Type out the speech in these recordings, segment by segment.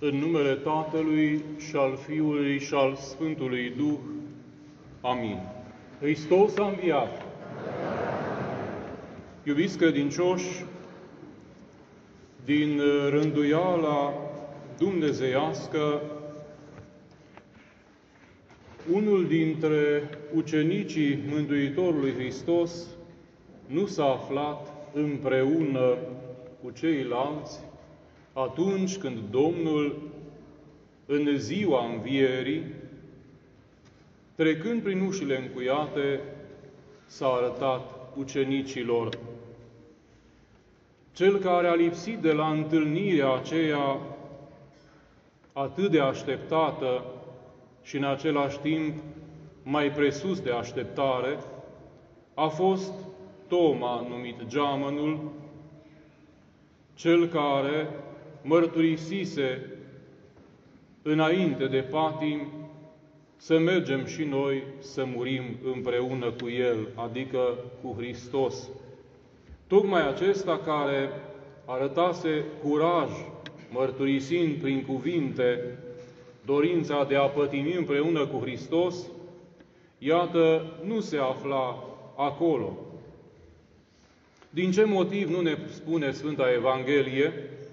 În numele Tatălui și al Fiului și al Sfântului Duh. Amin. Hristos a înviat! Iubiți credincioși, din rânduiala dumnezeiască, unul dintre ucenicii Mântuitorului Hristos nu s-a aflat împreună cu ceilalți atunci când Domnul, în ziua învierii, trecând prin ușile încuiate, s-a arătat ucenicilor. Cel care a lipsit de la întâlnirea aceea atât de așteptată și în același timp mai presus de așteptare, a fost Toma, numit Geamănul, cel care mărturisise înainte de patim să mergem și noi să murim împreună cu El, adică cu Hristos. Tocmai acesta care arătase curaj, mărturisind prin cuvinte dorința de a pătimi împreună cu Hristos, iată, nu se afla acolo. Din ce motiv nu ne spune Sfânta Evanghelie,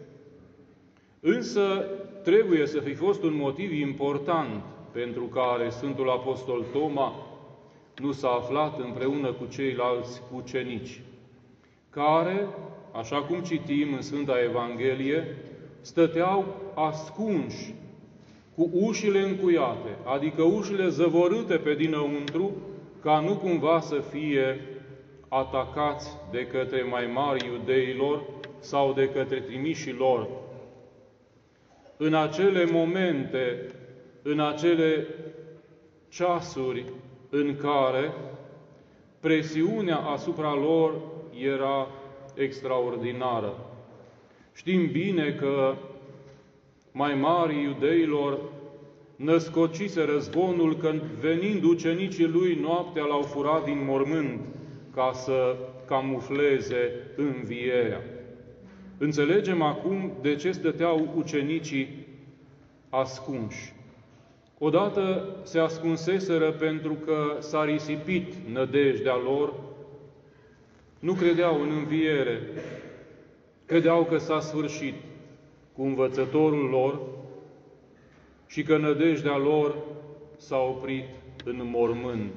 însă trebuie să fi fost un motiv important pentru care Sfântul Apostol Toma nu s-a aflat împreună cu ceilalți ucenici, care, așa cum citim în Sfânta Evanghelie, stăteau ascunși, cu ușile încuiate, adică ușile zăvorâte pe dinăuntru, ca nu cumva să fie atacați de către mai mari iudeilor sau de către trimișii lor. În acele momente, în acele ceasuri în care presiunea asupra lor era extraordinară. Știm bine că mai mari iudeilor născociseră zvonul că, venind ucenicii lui noaptea, l-au furat din mormânt ca să camufleze învierea. Înțelegem acum de ce stăteau ucenicii ascunși. Odată se ascunseseră pentru că s-a risipit nădejdea lor, nu credeau în înviere, credeau că s-a sfârșit cu învățătorul lor și că nădejdea lor s-a oprit în mormânt.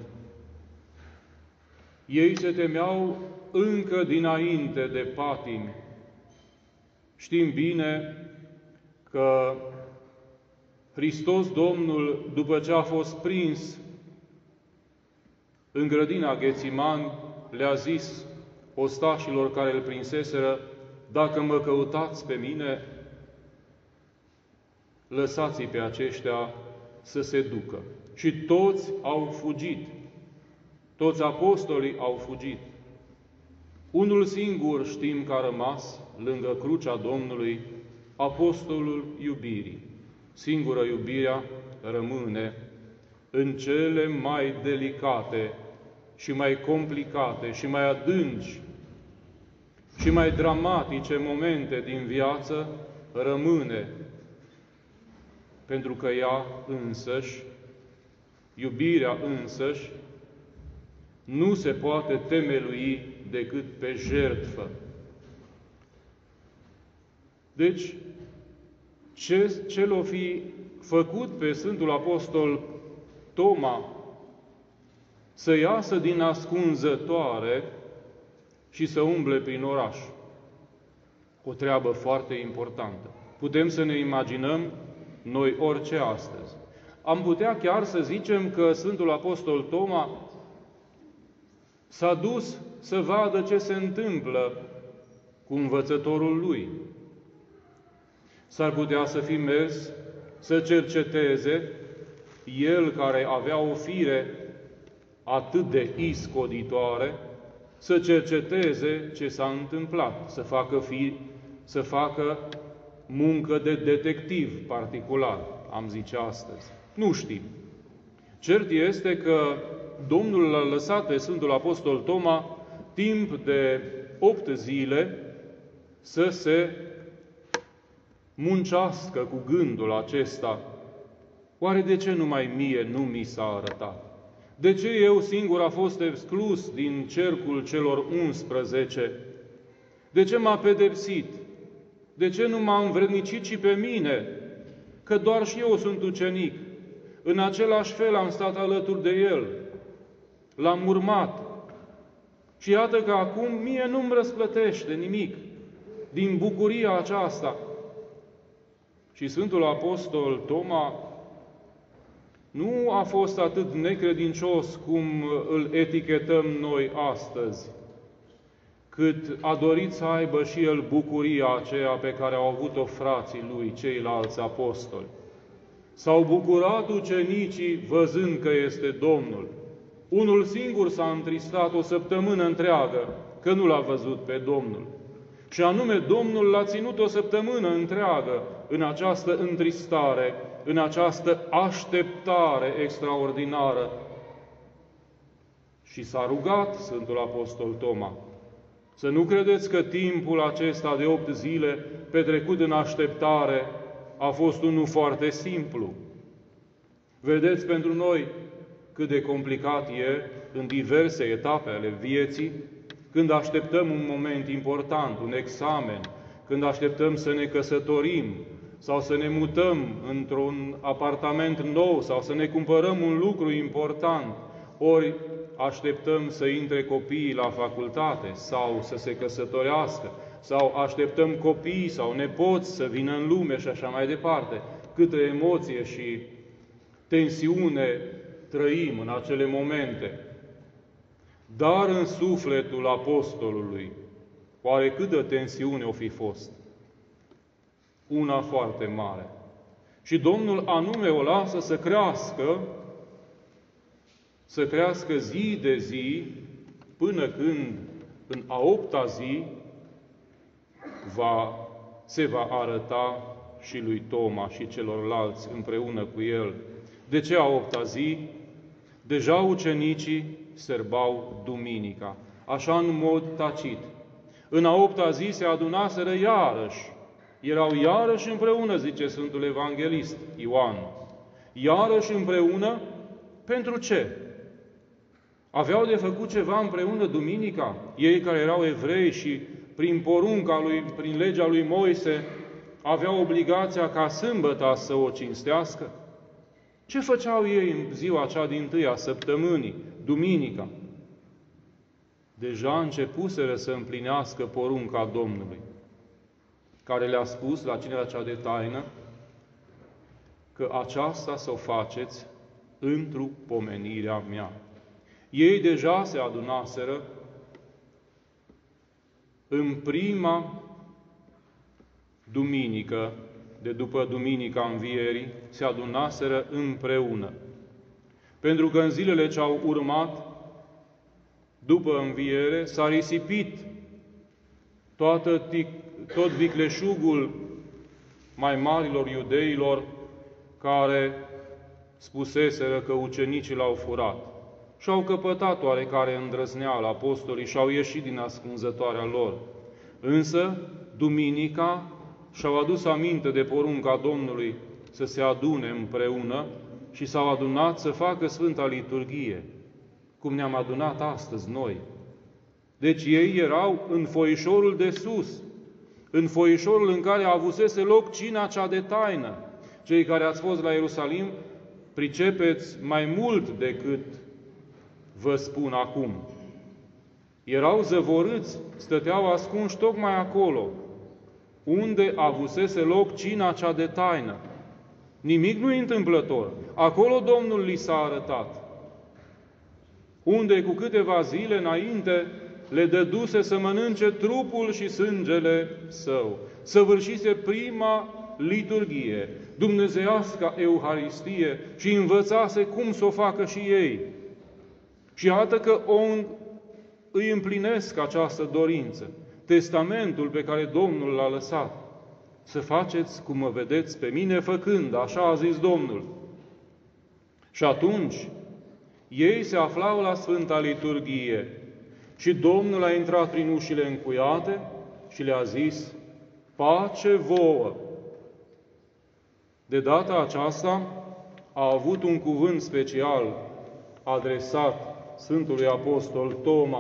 Ei se temeau încă dinainte de patimi. Știm bine că Hristos Domnul, după ce a fost prins în grădina Ghețimani, le-a zis ostașilor care îl prinseseră: dacă mă căutați pe mine, lăsați-i pe aceștia să se ducă. Și toți au fugit. Toți apostolii au fugit. Unul singur știm că a rămas lângă crucea Domnului, apostolul iubirii. Singură iubirea rămâne în cele mai delicate și mai complicate și mai adânci și mai dramatice momente din viață, rămâne, pentru că ea însăși, iubirea însăși, nu se poate temelui decât pe jertfă. Deci, ce l-o fi făcut pe Sfântul Apostol Toma să iasă din ascunzătoare și să umble prin oraș? O treabă foarte importantă. Putem să ne imaginăm noi orice astăzi. Am putea chiar să zicem că Sfântul Apostol Toma s-a dus să vadă ce se întâmplă cu învățătorul lui. S-ar putea să fi mers să cerceteze, el care avea o fire atât de iscoditoare, să cerceteze ce s-a întâmplat, să facă muncă de detectiv particular, am zice astăzi. Nu știm. Cert este că Domnul l-a lăsat pe Sfântul Apostol Toma timp de 8 zile să se muncească cu gândul acesta, oare de ce numai mie nu mi s-a arătat? De ce eu singur a fost exclus din cercul celor 11? De ce m-a pedepsit? De ce nu m-a învrednicit și pe mine? Că doar și eu sunt ucenic. În același fel am stat alături de el. L-am urmat. Și iată că acum mie nu-mi răsplătește nimic din bucuria aceasta. Și Sfântul Apostol Toma nu a fost atât necredincios cum îl etichetăm noi astăzi, cât a dorit să aibă și el bucuria aceea pe care au avut-o frații lui, ceilalți apostoli. S-au bucurat ucenicii văzând că este Domnul. Unul singur s-a întristat o săptămână întreagă că nu l-a văzut pe Domnul. Și anume, Domnul l-a ținut o săptămână întreagă în această întristare, în această așteptare extraordinară. Și s-a rugat Sfântul Apostol Toma. Să nu credeți că timpul acesta de 8 zile petrecut în așteptare a fost unul foarte simplu. Vedeți pentru noi cât de complicat e în diverse etape ale vieții, când așteptăm un moment important, un examen, când așteptăm să ne căsătorim sau să ne mutăm într-un apartament nou sau să ne cumpărăm un lucru important, ori așteptăm să intre copiii la facultate sau să se căsătorească, sau așteptăm copii sau nepoți să vină în lume și așa mai departe. Câtă emoție și tensiune trăim în acele momente. Dar în sufletul apostolului, oare câtă tensiune o fi fost? Una foarte mare. Și Domnul anume o lasă să crească zi de zi, până când, în a 8-a zi, se va arăta și lui Toma și celorlalți împreună cu el. De ce a 8-a zi? Deja ucenicii sărbau duminica, așa în mod tacit. În a 8-a zi se adunaseră iarăși. Erau iarăși împreună, zice Sfântul Evanghelist Ioan. Iarăși împreună, pentru ce? Aveau de făcut ceva împreună duminica? Ei care erau evrei și prin porunca lui, prin legea lui Moise, aveau obligația ca sâmbăta să o cinstească? Ce făceau ei în ziua cea din-tâi a săptămânii, duminica? Deja începuseră să împlinească porunca Domnului, care le-a spus la cinerea cea de taină că aceasta să o faceți într-o pomenirea mea. Ei deja se adunaseră în prima duminică, de după Duminica Învierii, se adunaseră împreună. Pentru că în zilele ce au urmat, după înviere, s-a risipit tot vicleșugul mai marilor iudeilor care spuseseră că ucenicii l-au furat. Și-au căpătat oarecare îndrăzneală apostolii și-au ieșit din ascunzătoarea lor. Însă, duminica, și-au adus aminte de porunca Domnului să se adune împreună și s-au adunat să facă Sfânta Liturghie, cum ne-am adunat astăzi noi. Deci ei erau în foișorul de sus, în foișorul în care avusese loc cina cea de taină. Cei care ați fost la Ierusalim pricepeți mai mult decât vă spun acum. Erau zăvorâți, stăteau ascunși tocmai acolo, unde avusese loc cina cea de taină. Nimic nu e întâmplător. Acolo Domnul li s-a arătat, unde cu câteva zile înainte le dăduse să mănânce trupul și sângele Său. Săvârșise prima liturghie, dumnezeiasca Euharistie, și învățase cum să o facă și ei. Și iată că îi împlinesc această dorință, testamentul pe care Domnul l-a lăsat. Să faceți cum mă vedeți pe mine făcând, așa a zis Domnul. Și atunci, ei se aflau la Sfânta Liturghie și Domnul a intrat prin ușile încuiate și le-a zis: pace vouă! De data aceasta a avut un cuvânt special adresat Sfântului Apostol Toma,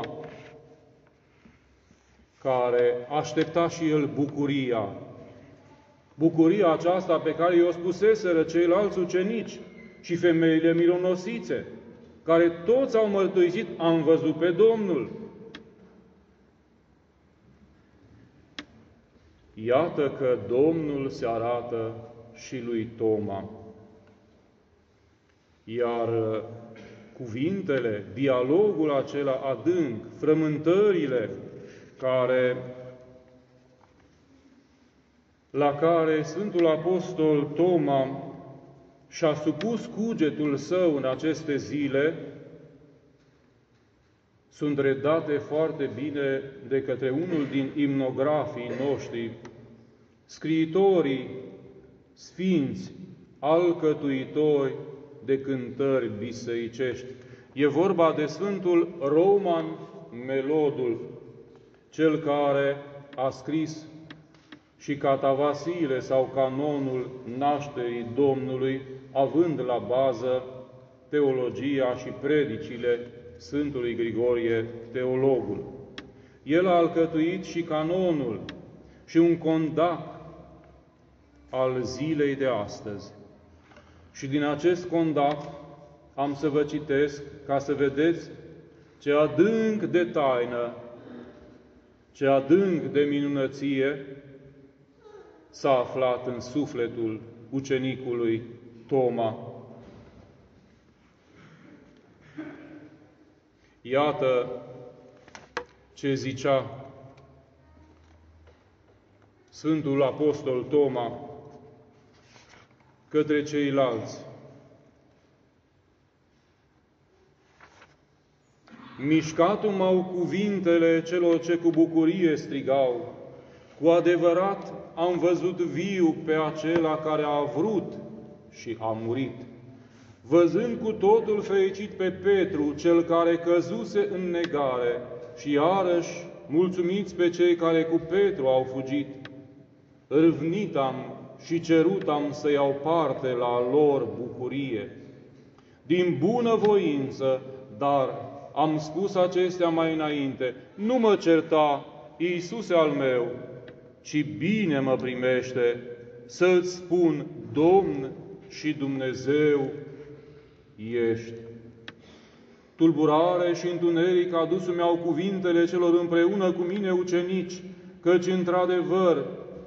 care aștepta și el bucuria. Bucuria aceasta pe care i-o spuseseră ceilalți ucenici și femeile mironosițe, care toți au mărturisit: am văzut pe Domnul. Iată că Domnul se arată și lui Toma. Iar cuvintele, dialogul acela adânc, frământările la care Sfântul Apostol Toma și-a supus cugetul său în aceste zile, sunt redate foarte bine de către unul din imnografii noștri, scriitorii sfinți, alcătuitori de cântări bisericești. E vorba de Sfântul Roman Melodul, cel care a scris și Catavasile sau canonul nașterii Domnului, având la bază teologia și predicile Sfântului Grigorie Teologul. El a alcătuit și canonul și un condac al zilei de astăzi. Și din acest condac am să vă citesc ca să vedeți ce adânc de taină, ce adânc de minunăție s-a aflat în sufletul ucenicului Toma. Iată ce zicea Sfântul Apostol Toma către ceilalți: mișcat m-au cuvintele celor ce cu bucurie strigau, cu adevărat am văzut viu pe acela care a vrut și a murit. Văzând cu totul fericit pe Petru, cel care căzuse în negare, și iarăși mulțumiți pe cei care cu Petru au fugit, râvnit am și cerut am să iau parte la lor bucurie. Din bună voință, dar am spus acestea mai înainte: nu mă certa, Iisuse al meu, ci bine mă primește, să-ți spun: Domn și Dumnezeu ești. Tulburare și întuneric adus-mi au cuvintele celor împreună cu mine ucenici, căci într-adevăr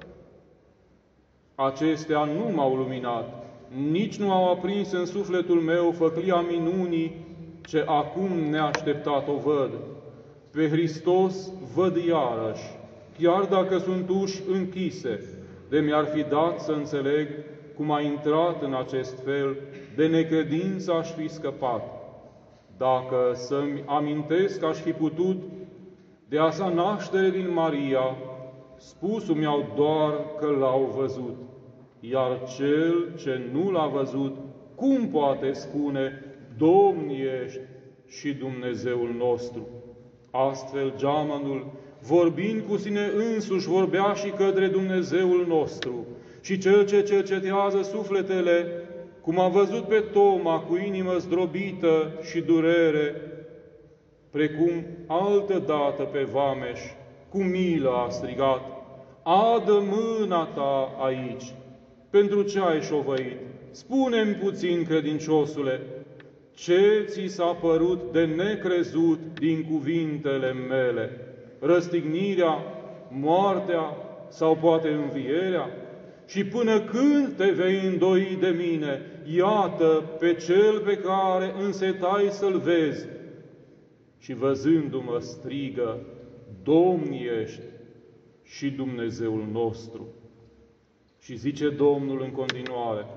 acestea nu m-au luminat, nici nu au aprins în sufletul meu făclia minunii ce acum neașteptat o văd. Pe Hristos văd iarăși, chiar dacă sunt uși închise, de mi-ar fi dat să înțeleg cum a intrat în acest fel, de necredință aș fi scăpat. Dacă să-mi amintesc aș fi putut de a sa naștere din Maria, spusul mi-au doar că l-au văzut, iar cel ce nu l-a văzut, cum poate spune: Domn ești și Dumnezeul nostru? Astfel, geamănul, vorbind cu sine însuși, vorbea și către Dumnezeul nostru. Și cel ce cercetează sufletele, cum a văzut pe Toma cu inimă zdrobită și durere, precum altădată pe vameș, cu milă a strigat: adă mâna ta aici. Pentru ce ai șovăit? Spune-mi puțin, credinciosule, ce ți s-a părut de necrezut din cuvintele mele? Răstignirea, moartea sau poate învierea? Și până când te vei îndoi de mine? Iată pe cel pe care însetai să-l vezi. Și văzându-mă strigă: Domn ești și Dumnezeul nostru. Și zice Domnul în continuare: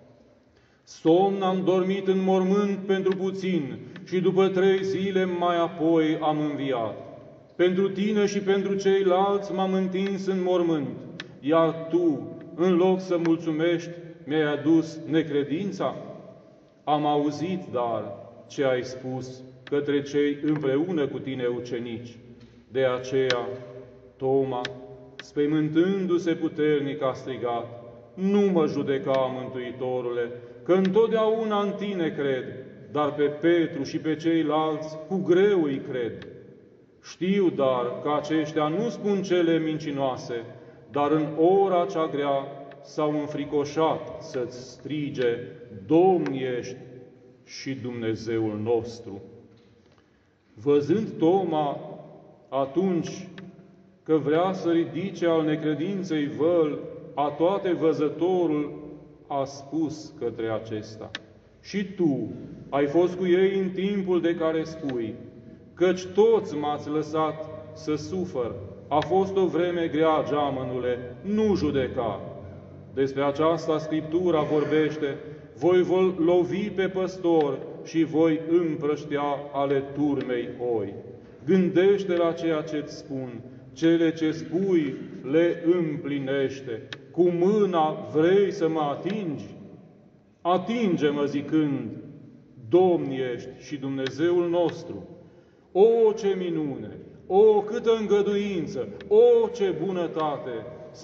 somn am dormit în mormânt pentru puțin și după 3 zile mai apoi am înviat. Pentru tine și pentru ceilalți m-am întins în mormânt, iar tu, în loc să mulțumești, mi-ai adus necredința? Am auzit, dar, ce ai spus către cei împreună cu tine ucenici. De aceea, Toma, spăimântându-se puternic, a strigat: nu mă judeca, Mântuitorule, că întotdeauna în Tine cred, dar pe Petru și pe ceilalți cu greu îi cred. Știu, dar, că aceștia nu spun cele mincinoase, dar în ora cea grea s-au înfricoșat să-ți strige: Domn ești și Dumnezeul nostru. Văzând Toma atunci că vrea să ridice al necredinței văl, a toate văzătorul a spus către acesta: și tu ai fost cu ei în timpul de care spui, căci toți m-ați lăsat să sufăr. A fost o vreme grea, geamănule, nu judeca. Despre aceasta Scriptura vorbește: voi lovi pe păstor și voi împrăștia ale turmei oi. Gândește la ceea ce-ți spun, cele ce spui le împlinește. Cu mâna vrei să mă atingi? Atinge-mă zicând: Domn ești și Dumnezeul nostru. O, ce minune! O, câtă îngăduință! O, ce bunătate!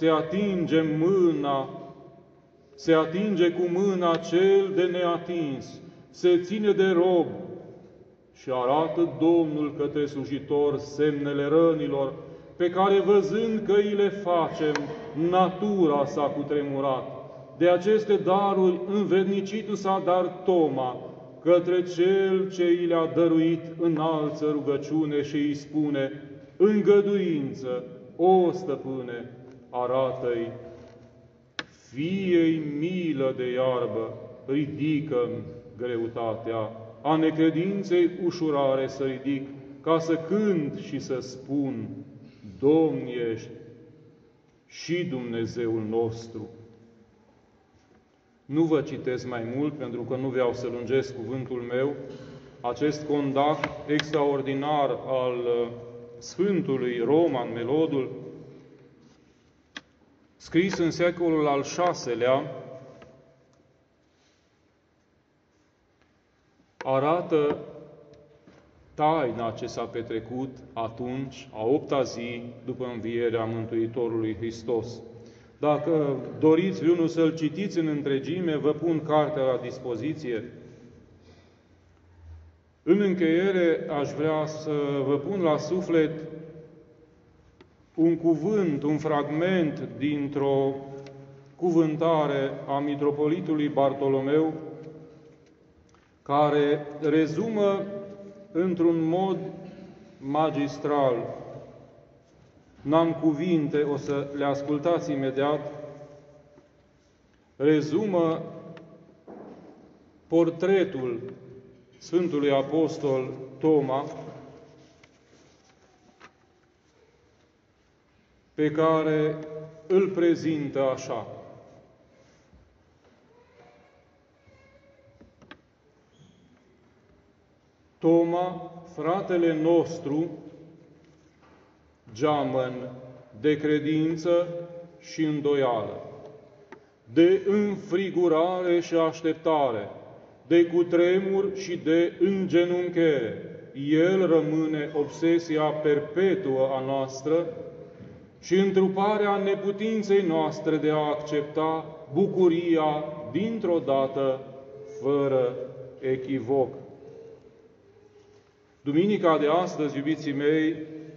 Se atinge cu mâna cel de neatins, se ține de rob și arată Domnul către slujitor semnele rănilor, pe care, văzând că îi le facem, natura s-a cutremurat. De aceste daruri învrednicitul s-a dar Toma, către cel ce i le-a dăruit înalță rugăciune și îi spune: îngăduință, o stăpâne, arată-i. Fie-i milă de iarbă, ridică-mi greutatea, a necredinței ușurare să ridic, ca să cânt și să spun: Domn ești și Dumnezeul nostru. Nu vă citesc mai mult, pentru că nu vreau să lungesc cuvântul meu. Acest condac extraordinar al Sfântului Roman Melodul, scris în secolul al VI-lea, arată taina ce s-a petrecut atunci, a 8-a zi după învierea Mântuitorului Hristos. Dacă doriți vreunul să-l citiți în întregime, vă pun cartea la dispoziție. În încheiere, aș vrea să vă pun la suflet un cuvânt, un fragment dintr-o cuvântare a mitropolitului Bartolomeu, care rezumă într-un mod magistral. N-am cuvinte, o să le ascultați imediat. Rezumă portretul Sfântului Apostol Toma, pe care îl prezintă așa: Toma, fratele nostru, geamăn de credință și îndoială, de înfrigurare și așteptare, de cutremur și de îngenunchere. El rămâne obsesia perpetuă a noastră și întruparea neputinței noastre de a accepta bucuria dintr-o dată, fără echivoc. Duminica de astăzi, iubiții mei,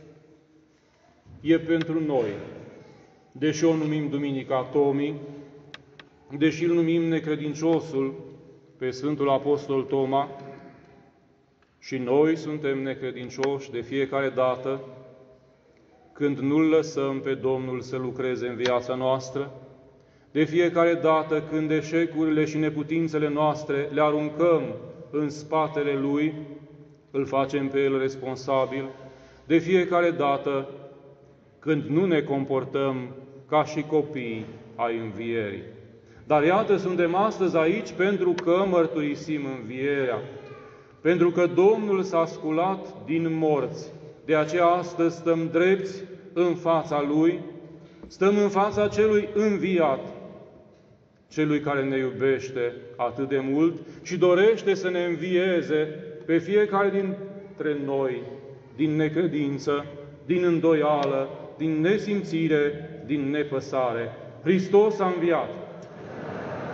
e pentru noi. Deși o numim Duminica Tomii, deși îl numim necredinciosul pe Sfântul Apostol Toma, și noi suntem necredincioși de fiecare dată când nu-L lăsăm pe Domnul să lucreze în viața noastră, de fiecare dată când eșecurile și neputințele noastre le aruncăm în spatele Lui, îl facem pe El responsabil, de fiecare dată când nu ne comportăm ca și copii ai învierii. Dar iată, suntem astăzi aici pentru că mărturisim învierea, pentru că Domnul s-a sculat din morți. De aceea astăzi stăm drepți în fața Lui, stăm în fața Celui înviat, Celui care ne iubește atât de mult și dorește să ne învieze pe fiecare dintre noi din necredință, din îndoială, din nesimțire, din nepăsare. Hristos a înviat.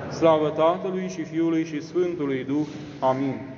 Slavă Tatălui și Fiului și Sfântului Duh. Amin.